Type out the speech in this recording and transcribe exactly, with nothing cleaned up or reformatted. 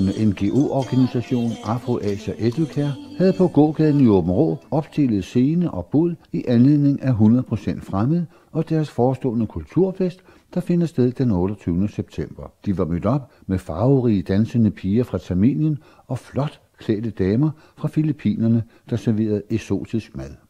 velgørende N G O-organisation Afro-Asia Educare havde på gågaden i Aabenraa opstillet scene og bod i anledning af hundrede procent Fremmed og deres forestående kulturfest, der finder sted den otteogtyvende september. De var mødt op med farverige dansende piger fra Tamilien og flot klædte damer fra Filippinerne, der serverede eksotisk mad.